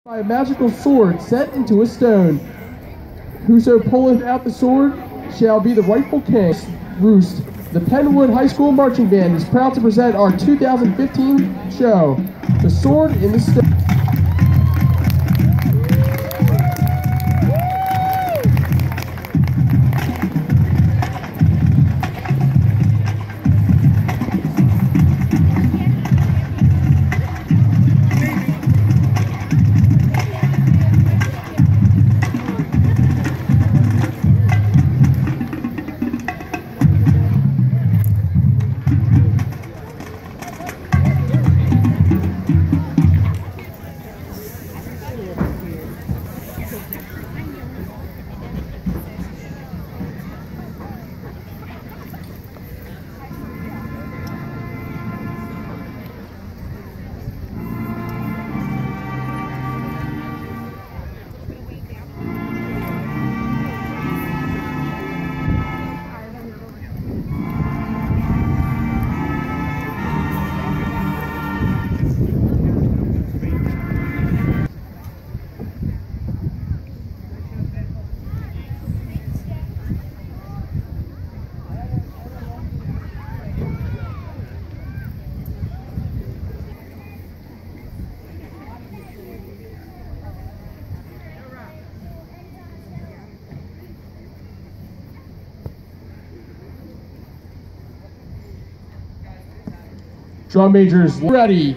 By a magical sword set into a stone. Whoso pulleth out the sword shall be the rightful king. Roost. The Penwood High School Marching Band is proud to present our 2015 show, The Sword in the Stone. Drum majors ready.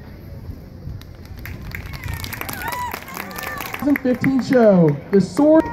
The 2015 show, The Sword.